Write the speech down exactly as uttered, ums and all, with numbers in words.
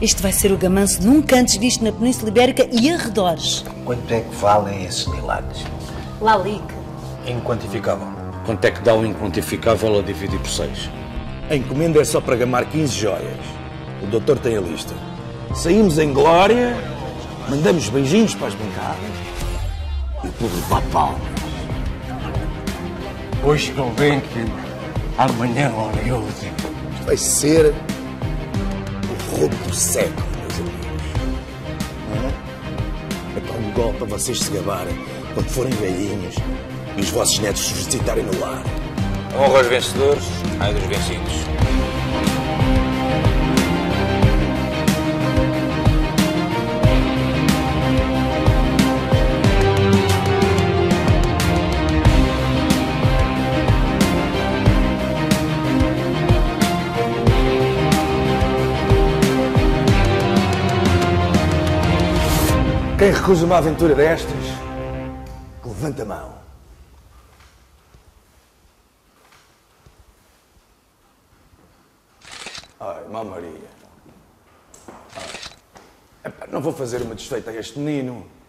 Este vai ser o gamanço nunca antes visto na Península Ibérica e arredores. Quanto é que valem esses milagres? Lalique. Inquantificável. Quanto é que dá o inquantificável a dividir por seis? A encomenda é só para gamar quinze joias. O doutor tem a lista. Saímos em glória, mandamos beijinhos para as bancadas e o público bate palma. Hoje convém que amanhã hora eu digo. Isto vai ser o roubo do século, meus amigos. Não é? É para um golpe para vocês se gabarem quando forem velhinhos e os vossos netos se visitarem no lar. Honra aos vencedores, ai dos vencidos. Quem recusa uma aventura destas, que levanta a mão. Ai, má Maria. Ai. Epá, não vou fazer uma desfeita a este menino.